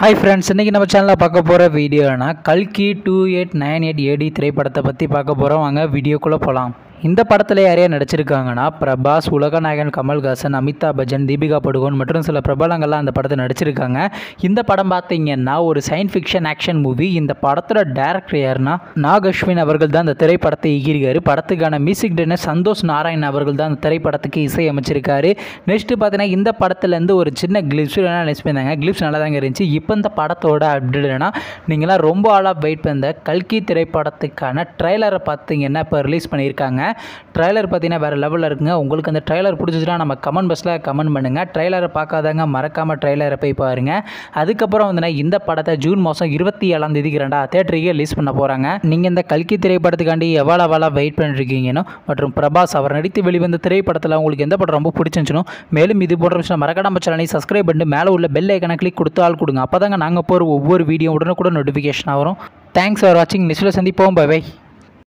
Hi friends, இன்றைக்கி நம்ம சேனலில் பார்க்க போகிற வீடியோனா கல்கி 2898 AD திரைப்படத்தை பற்றி பார்க்க போகிறோம். வாங்க வீடியோக்குள்ளே போகலாம். இந்த படத்தில் யாரையா நடிச்சிருக்காங்கன்னா பிரபாஸ், உலகநாயகன் கமல்ஹாசன், அமிதாப் பச்சன், தீபிகா படுகோன் மற்றும் சில பிரபலங்கள்லாம் அந்த படத்தை நடிச்சிருக்காங்க. இந்த படம் பார்த்தீங்கன்னா ஒரு சயின்ஸ் ஃபிக்ஷன் ஆக்ஷன் மூவி. இந்த படத்தோட டேரக்டர் யாருன்னா நாக் அஸ்வின் அவர்கள் தான் இந்த திரைப்படத்தை இயக்கியிருக்காரு. படத்துக்கான மியூசிக் டைரக்டர் சந்தோஷ் நாராயண் அவர்கள் தான் அந்த திரைப்படத்துக்கு இசை அமைச்சிருக்காரு. நெக்ஸ்ட்டு பார்த்தீங்கன்னா இந்த படத்துலேருந்து ஒரு சின்ன கிளிப்ஸ் நினைச்சு பண்ணியிருந்தாங்க. கிளிப்ஸ் நல்லா தாங்க இருந்துச்சு. இப்போ இந்த படத்தோட அப்டேட்னா நீங்களாம் ரொம்ப ஆளாக வெயிட் பண்ண கல்கி திரைப்படத்துக்கான ட்ரைலரை பார்த்தீங்கன்னா இப்போ ரிலீஸ் பண்ணியிருக்காங்க. ட்ரைலர் பார்த்தீங்கன்னா வேறு லெவலில் இருக்குங்க. உங்களுக்கு அந்த ட்ரைலர் பிடிச்சிச்சுன்னா நம்ம கமெண்ட் பாக்ஸில் கமெண்ட் பண்ணுங்கள். ட்ரைலரை பார்க்காதாங்க மறக்காமல் ட்ரைலரை போய் பாருங்கள். அதுக்கப்புறம் வந்து இந்த படத்தை ஜூன் மாதம் 27 தேட்டருக்கு ரிலீஸ் பண்ண போகிறாங்க. நீங்கள் இந்த கல்கி திரைப்படத்துக்காண்டி எவ்வளோ வெயிட் பண்ணிருக்கீங்கன்னு மற்றும் பிரபாஸ் அவர் நடித்து வெளிவந்த திரைப்படத்தில் உங்களுக்கு எந்த படம் ரொம்ப பிடிச்சிருந்துச்சுனோ மேலும் இது போன்ற விஷயம் மறக்காம சேனலை சப்ஸ்கிரைப் பண்ணிட்டு மேலே உள்ள பெல் ஐக்கனை கிளிக் கொடுத்து ஆள் கொடுங்க. அப்போ தாங்க நாங்கள் போகிற ஒவ்வொரு வீடியோ உடனே கூட நோட்டிஃபிகேஷன் வரும். தேங்க்ஸ் ஃபார் வாட்சிங். நெக்ஸ்ட்டில் சந்திப்போம். Bye by.